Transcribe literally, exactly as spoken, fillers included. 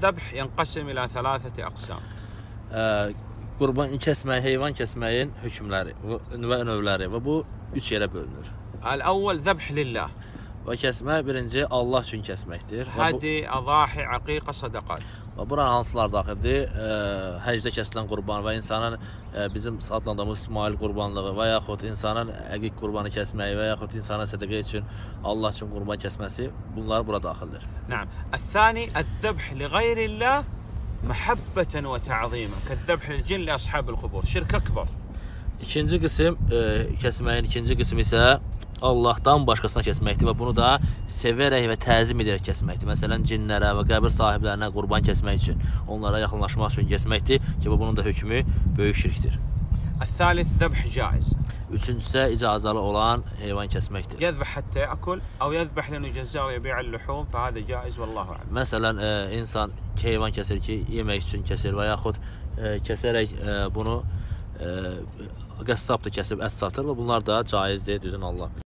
الذبح ينقسم إلى ثلاثة أقسام. Qurban kəsmək, heyvan kəsməyin hökmləri və növləri və bu üç yerə bölünür. الأول ذبح لله. Və kəsmək birinci Allah üçün kəsməkdir. Hadi, أضاحي, عقيقة, صدقات. Və bura hansılar daxildir? Həcdə kəsilən qurban və insanın bizim adlandığımız İsmail qurbanlığı və yaxud insanın əqiq qurbanı kəsməyi və yaxud insanın sədaqə üçün Allah üçün qurban kəsməsi, bunlar bura daxildir. نعم. الثاني الذبح لغير الله محبة وتعظيما كالذبح للجن لأصحاب القبور. Şirk akbar. İkinci qism kəsməyin ikinci qismi isə Allahdan başqasına kəsməkdir və bunu da sevərək və təzim edərək kəsməkdir. Məsələn, cinlərə və qəbir sahiblərinə qurban kəsmək üçün, onlara yaxınlaşmaq üçün kəsməkdir ki, bunun da hökmü böyük şirkdir. الثالث ذبح جائز. Üçüncüsə icazalı olan heyvan kəsməkdir. يذبح حتى يأكل أو يذبح لأنه جزار يبيع اللحوم فهذا جائز والله أعلم. Məsələn, insan heyvan kəsir ki, yemək üçün kəsir və yaxud kəsərək bunu qəssab da kəsib ət satır və bunlar da caizdir, düzün Allah bilir.